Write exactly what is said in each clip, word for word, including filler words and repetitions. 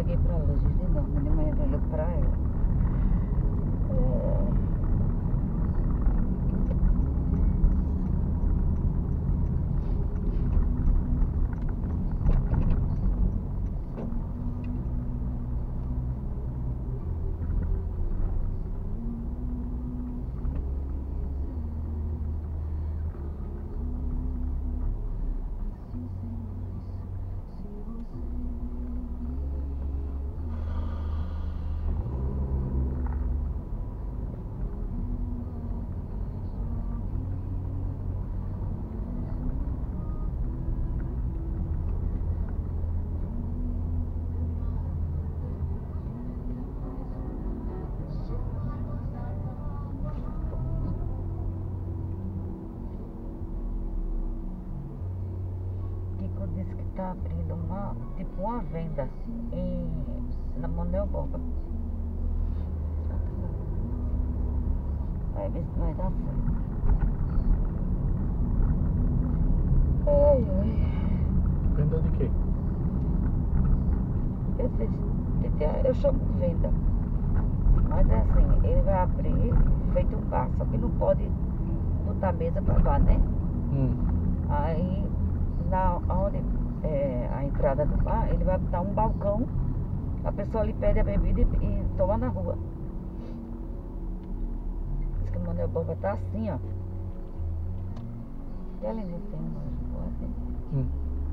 cheguei pra Lourdes de novo, de manhã eu olhei pra ela. É... Disse que está abrindo uma, tipo uma venda em, na Manuel Borba. Vai ver se vai dar certo. Ai, ai. Venda de quê? Eu, sei, eu chamo venda. Mas é assim, ele vai abrir feito um bar, só que não pode botar mesa para bar, né? Hum. Aí na onde é a entrada do bar, ele vai botar um balcão, a pessoa ali pede a bebida e, e toma na rua. Diz que o Manuel Borba tá assim, ó. E ali não tem mais assim. Hum.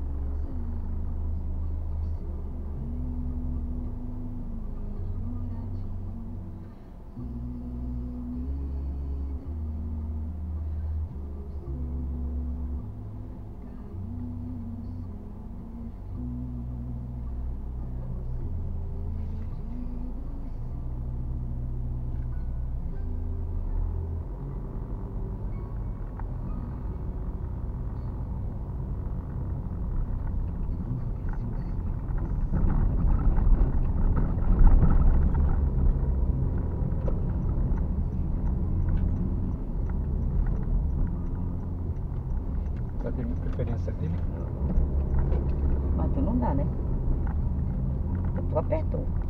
Tá tendo preferência dele? Mas tu não dá, né? Tu apertou.